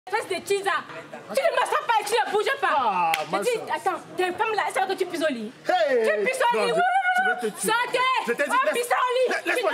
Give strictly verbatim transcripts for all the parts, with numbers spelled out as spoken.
Fais des teasers. Tu ne m'as pas et tu ne bouges pas. Ah, je dis, attends, t'es une femme là, elle savait que tu pisses au lit. Hey, tu pisses au lit. Santé. Je t'ai dit, on pisse au lit. Laisse-moi.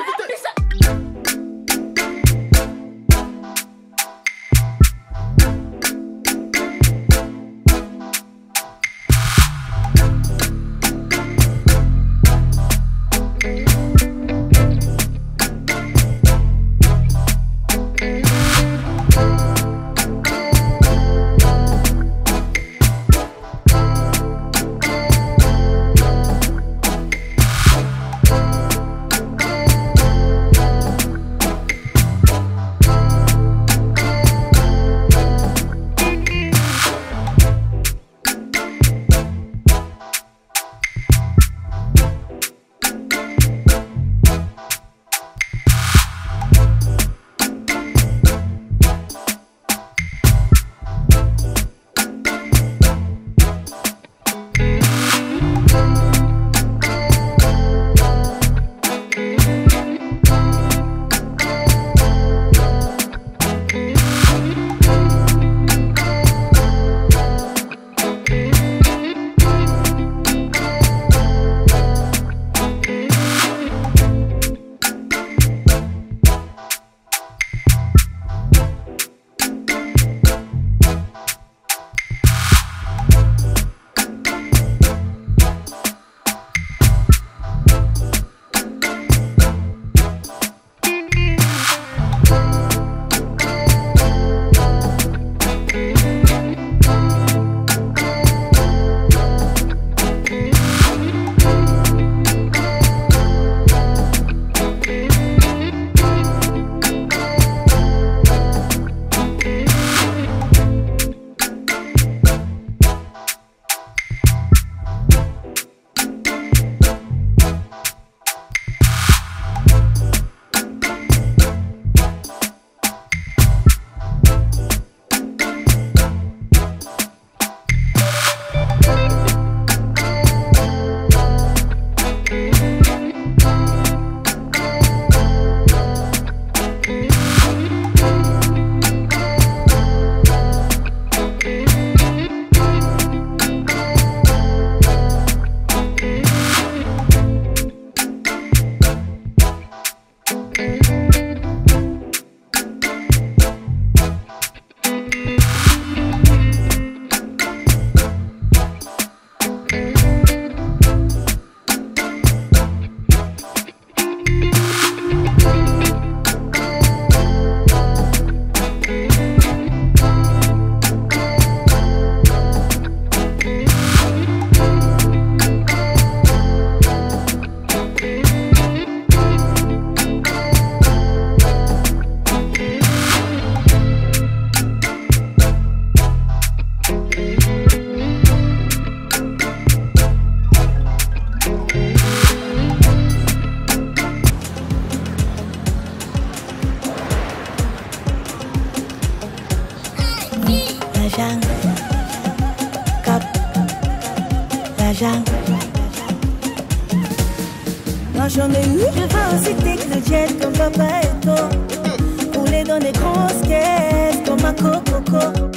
Moi j'en ai eu, je veux aussi tes jet comme papa et toi. Rouler dans des grosses caisses comme un coco.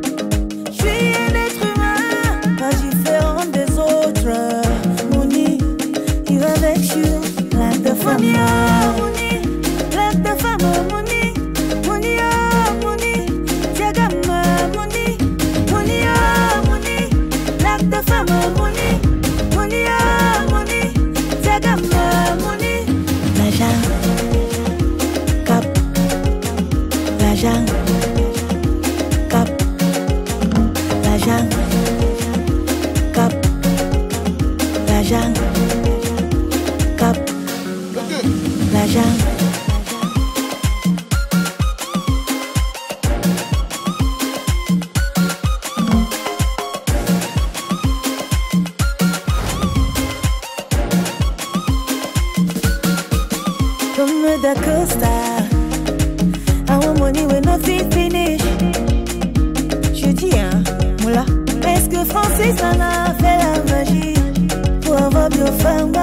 Je suis un être humain, pas différent des autres. Mouni, il va avec you, lac de femme. Mouni, lac de femme, Mouni. Mouni, oh, Mouni, Diagama, Mouni. Mouni, oh, Mouni, lac de femme, Mouni. Mouni, oh, Mouni, Diagama, Mouni. La jungle, cap, la jungle, cap, la jungle, cap, la jungle, cap, la jungle. Comme da Costa, I want money when nothing finish. Je dis hein, moula, est-ce que Francis en a fait la magie pour avoir bio femme?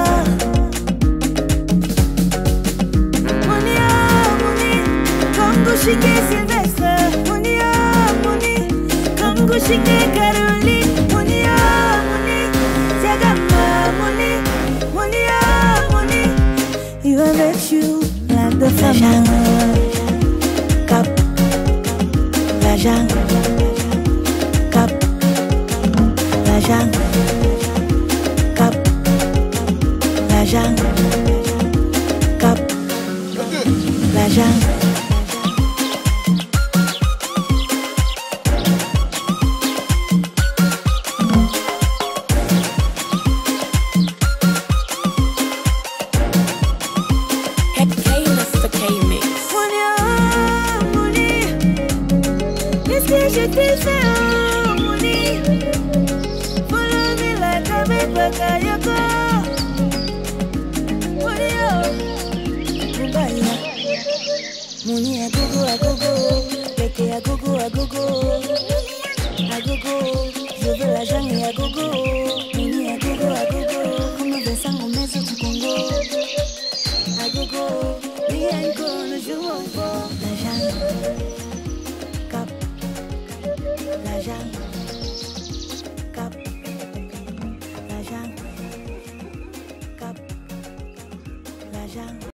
Money, oh, money, Congo Chique Sylvestre. Money, oh, Shine Caroline, money, oh, money. Zagama, money, money, oh, money. You are make you like the family. Cap, l'argent. Cap, l'argent. Cap, l'argent. Cap, l'argent. Je t'ai fait un money. Follow me like a big bakayoko. Money, oh. Mubaya. Money, a gogo, a gogo. Peke, a gogo, a gogo. A gogo. Je veux l'argent et a gogo. Money, a gogo, a gogo. Comme Vincent Gomez du Congo. A gogo. Bien qu'on joue encore. L'argent. L'argent, cap, l'argent, cap, l'argent.